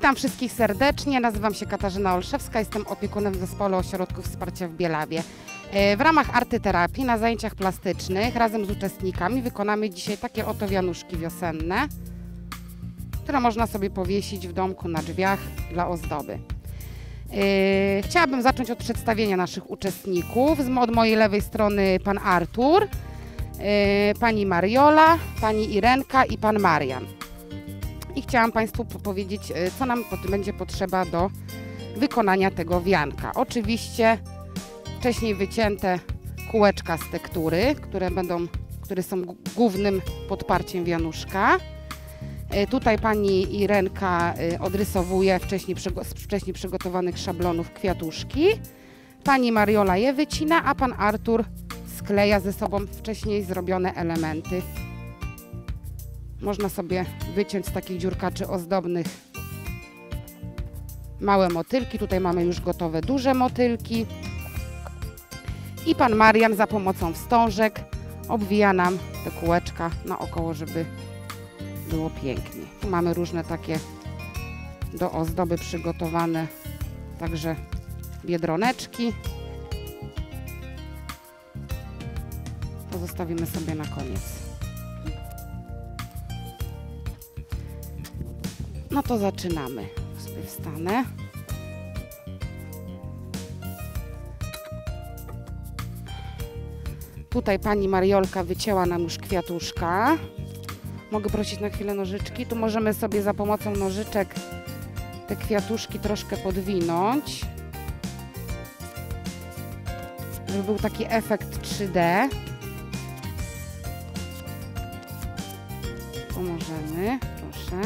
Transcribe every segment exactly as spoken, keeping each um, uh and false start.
Witam wszystkich serdecznie, nazywam się Katarzyna Olszewska, jestem opiekunem w Zespole Ośrodków Wsparcia w Bielawie. W ramach artyterapii na zajęciach plastycznych razem z uczestnikami wykonamy dzisiaj takie oto wianuszki wiosenne, które można sobie powiesić w domku na drzwiach dla ozdoby. Chciałabym zacząć od przedstawienia naszych uczestników. Od mojej lewej strony pan Artur, pani Mariola, pani Irenka i pan Marian. I chciałam Państwu powiedzieć, co nam będzie potrzeba do wykonania tego wianka. Oczywiście wcześniej wycięte kółeczka z tektury, które, będą, które są głównym podparciem wianuszka. Tutaj pani Irenka odrysowuje wcześniej, z wcześniej przygotowanych szablonów kwiatuszki. Pani Mariola je wycina, a pan Artur skleja ze sobą wcześniej zrobione elementy. Można sobie wyciąć z takich dziurkaczy ozdobnych małe motylki. Tutaj mamy już gotowe duże motylki. I pan Marian za pomocą wstążek obwija nam te kółeczka naokoło, żeby było pięknie. Tu mamy różne takie do ozdoby przygotowane, także biedroneczki. To zostawimy sobie na koniec. No to zaczynamy. Sobie wstanę. Tutaj pani Mariolka wycięła nam już kwiatuszka. Mogę prosić na chwilę nożyczki. Tu możemy sobie za pomocą nożyczek te kwiatuszki troszkę podwinąć, żeby był taki efekt trzy D. Pomożemy, proszę.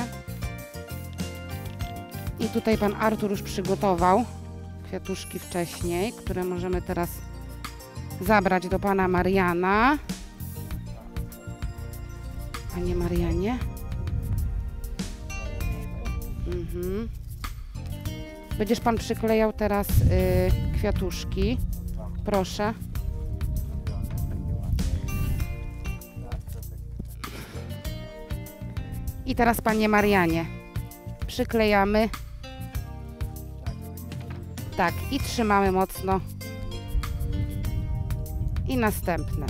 I tutaj pan Artur już przygotował kwiatuszki wcześniej, które możemy teraz zabrać do pana Mariana. Panie Marianie. Mhm. Będziesz pan przyklejał teraz y, kwiatuszki. Proszę. I teraz panie Marianie. Przyklejamy. Tak, i trzymamy mocno. I następne.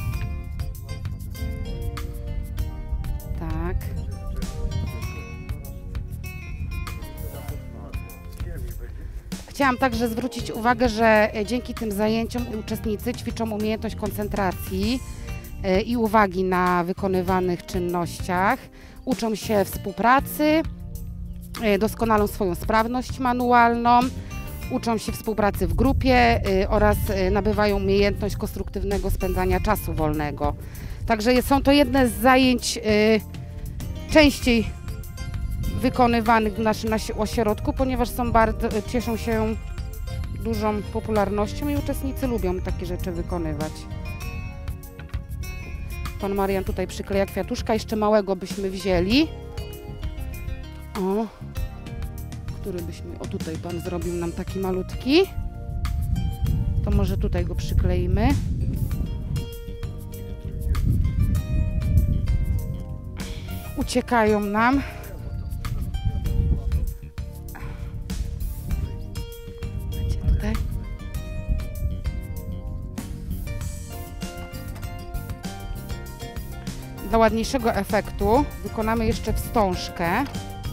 Tak. Chciałam także zwrócić uwagę, że dzięki tym zajęciom uczestnicy ćwiczą umiejętność koncentracji i uwagi na wykonywanych czynnościach. Uczą się współpracy, doskonalą swoją sprawność manualną, uczą się współpracy w grupie oraz nabywają umiejętność konstruktywnego spędzania czasu wolnego. Także są to jedne z zajęć częściej wykonywanych w naszym, naszym ośrodku, ponieważ są bardzo, cieszą się dużą popularnością i uczestnicy lubią takie rzeczy wykonywać. Pan Marian tutaj przykleja kwiatuszka, jeszcze małego byśmy wzięli. O, który byśmy, o tutaj pan zrobił nam taki malutki. To może tutaj go przykleimy. Uciekają nam. Tutaj. Dla ładniejszego efektu wykonamy jeszcze wstążkę.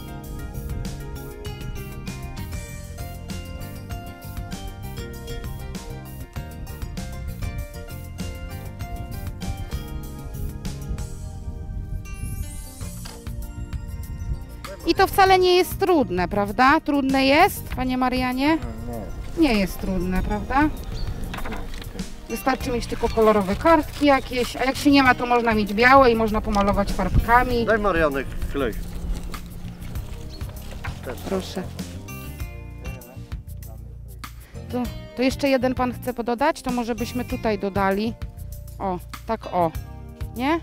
I to wcale nie jest trudne, prawda? Trudne jest, panie Marianie? Nie jest trudne, prawda? Wystarczy mieć tylko kolorowe kartki jakieś, a jak się nie ma, to można mieć białe i można pomalować farbkami. Daj Marianek klej. Proszę. To, to jeszcze jeden pan chce pododać, to może byśmy tutaj dodali. O, tak o, nie?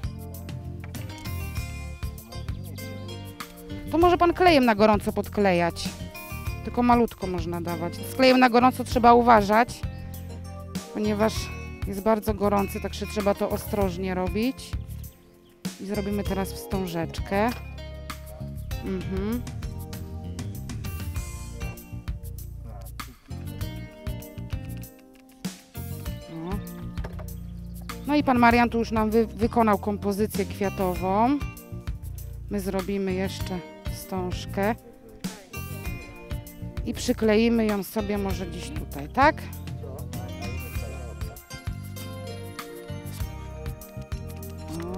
To może pan klejem na gorąco podklejać. Tylko malutko można dawać. Z klejem na gorąco trzeba uważać, ponieważ jest bardzo gorący, także trzeba to ostrożnie robić. I zrobimy teraz wstążeczkę. Mhm. No i pan Marian tu już nam wy wykonał kompozycję kwiatową. My zrobimy jeszcze wstążkę. I przykleimy ją sobie może gdzieś tutaj, tak? O.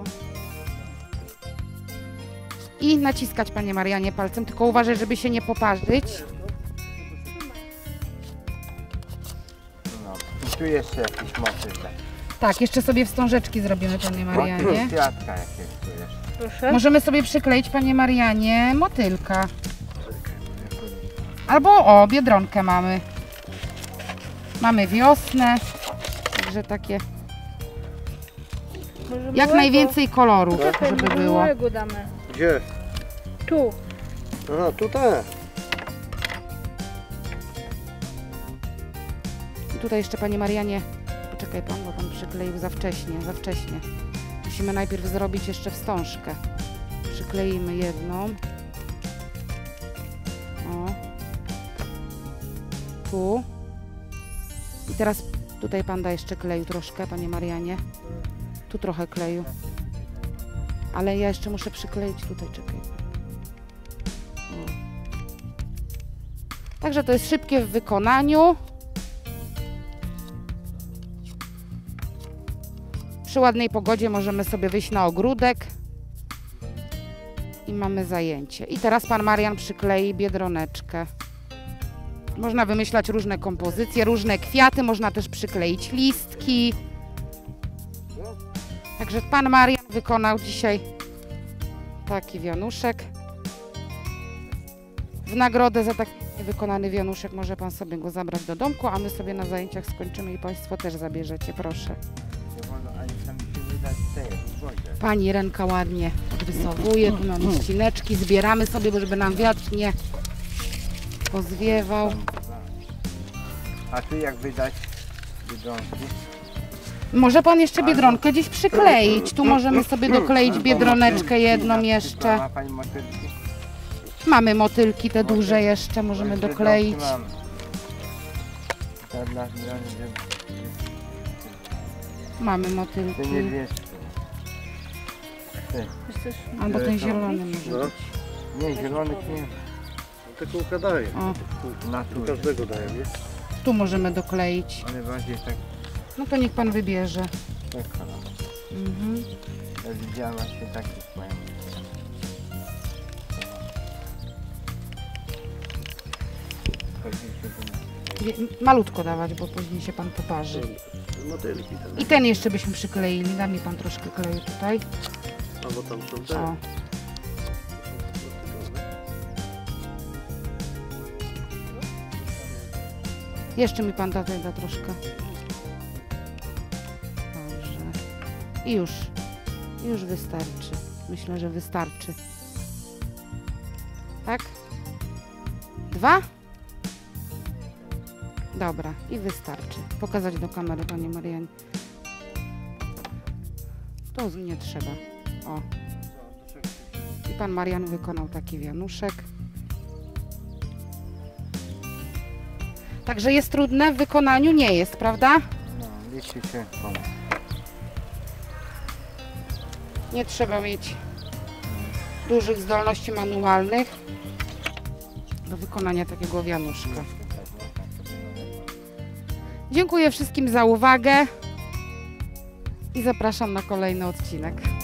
I naciskać, panie Marianie, palcem, tylko uważaj, żeby się nie poparzyć. No, i tu jeszcze jakiś motyw. Tak, jeszcze sobie wstążeczki zrobimy, panie Marianie. Kwiatka jakieś tu jeszcze. Proszę. Możemy sobie przykleić, panie Marianie, motylka. Albo o, biedronkę mamy. Mamy wiosnę. Także takie Może jak małego? najwięcej kolorów, Czekaj, żeby może było. małego damy. Gdzie? Tu. Aha, tutaj. I tutaj jeszcze, panie Marianie, poczekaj pan, bo pan przykleił za wcześnie, za wcześnie. Musimy najpierw zrobić jeszcze wstążkę. Przykleimy jedną. O. Tu. I teraz tutaj pan da jeszcze kleju troszkę, panie Marianie. Tu trochę kleju. Ale ja jeszcze muszę przykleić tutaj, czekaj. O. Także to jest szybkie w wykonaniu. Przy ładnej pogodzie możemy sobie wyjść na ogródek i mamy zajęcie. I teraz pan Marian przyklei biedroneczkę. Można wymyślać różne kompozycje, różne kwiaty, można też przykleić listki. Także pan Marian wykonał dzisiaj taki wianuszek. W nagrodę za taki wykonany wianuszek może pan sobie go zabrać do domku, a my sobie na zajęciach skończymy i państwo też zabierzecie, proszę. Pani Renka ładnie odrysowuje, tu mamy ścineczki, zbieramy sobie, bo żeby nam wiatr nie pozwiewał. A tu jak wydać biedronki? Może pan jeszcze biedronkę gdzieś przykleić, tu możemy sobie dokleić biedroneczkę jedną jeszcze. Ma pani motylki? Mamy motylki te duże jeszcze, możemy dokleić. Mamy motylki. Te niebieskie. Ty. Chcesz? Albo ten zielony może No. być. Nie, zielonych nie. Tylko układaję. O, Na Tu tu. każdego daję, nie? tu możemy dokleić. Ale bardziej tak, No to niech pan wybierze. tak kolor. Mhm. Ja widziałem właśnie takich mają. Wie- Malutko dawać, bo później się pan poparzy. Motylki tam. I ten jeszcze byśmy przykleili. Da mi pan troszkę kleju tutaj. Albo tam są te. O. Jeszcze mi pan da, da troszkę. Dobrze. I już. I już wystarczy. Myślę, że wystarczy. Tak? Dwa? Dobra. I wystarczy. Pokazać do kamery, panie Marianie. To nie trzeba. O. I pan Marian wykonał taki wianuszek. Także jest trudne w wykonaniu? Nie jest, prawda? No, liczy się pomysł. Nie trzeba mieć dużych zdolności manualnych do wykonania takiego wianuszka. Dziękuję wszystkim za uwagę i zapraszam na kolejny odcinek.